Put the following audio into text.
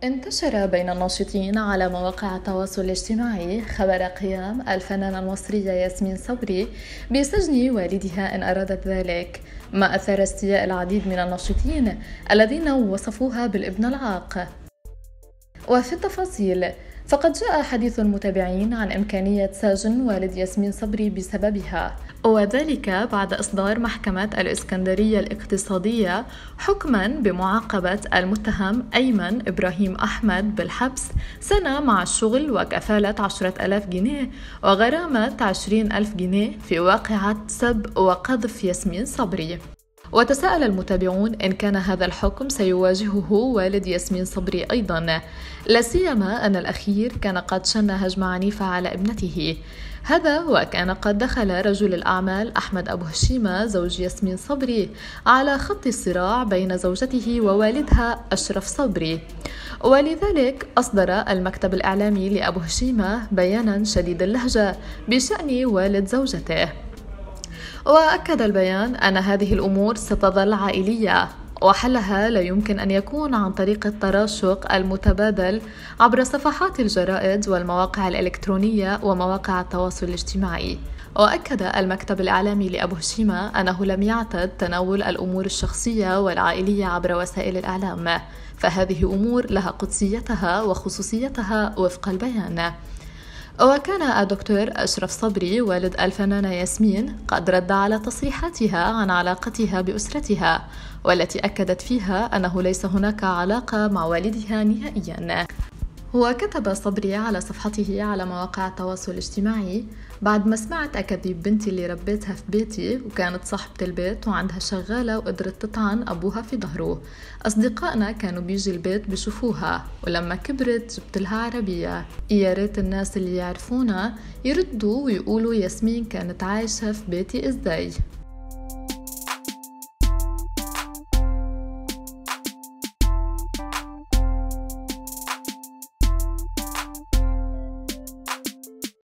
انتشر بين الناشطين على مواقع التواصل الاجتماعي خبر قيام الفنانة المصرية ياسمين صبري بسجن والدها إن أرادت ذلك، ما أثار استياء العديد من الناشطين الذين وصفوها بالابن العاق. وفي التفاصيل، فقد جاء حديث المتابعين عن إمكانية سجن والد ياسمين صبري بسببها، وذلك بعد إصدار محكمة الإسكندرية الاقتصادية حكماً بمعاقبة المتهم أيمن إبراهيم أحمد بالحبس سنة مع الشغل وكفالة 10,000 جنيه وغرامة 20,000 جنيه في واقعة سب وقذف ياسمين صبري. وتساءل المتابعون إن كان هذا الحكم سيواجهه والد ياسمين صبري أيضاً، لا سيما أن الأخير كان قد شن هجمة عنيفة على ابنته، هذا وكان قد دخل رجل الأعمال أحمد أبو هشيمة زوج ياسمين صبري على خط الصراع بين زوجته ووالدها أشرف صبري، ولذلك أصدر المكتب الإعلامي لأبو هشيمة بياناً شديد اللهجة بشأن والد زوجته. وأكد البيان أن هذه الأمور ستظل عائلية، وحلها لا يمكن أن يكون عن طريق التراشق المتبادل عبر صفحات الجرائد والمواقع الإلكترونية ومواقع التواصل الاجتماعي. وأكد المكتب الإعلامي لأبو هشيمة أنه لم يعتد تناول الأمور الشخصية والعائلية عبر وسائل الإعلام، فهذه أمور لها قدسيتها وخصوصيتها وفق البيان. وكان الدكتور أشرف صبري والد الفنانة ياسمين قد رد على تصريحاتها عن علاقتها بأسرتها، والتي أكدت فيها أنه ليس هناك علاقة مع والدها نهائياً. وكتب صبري على صفحته على مواقع التواصل الاجتماعي: بعد ما سمعت أكاذيب بنتي اللي ربيتها في بيتي وكانت صاحبة البيت وعندها شغالة وقدرت تطعن أبوها في ظهره، أصدقائنا كانوا بيجي البيت بيشوفوها، ولما كبرت جبت لها عربية، يا ريت الناس اللي يعرفونا يردوا ويقولوا ياسمين كانت عايشة في بيتي إزاي.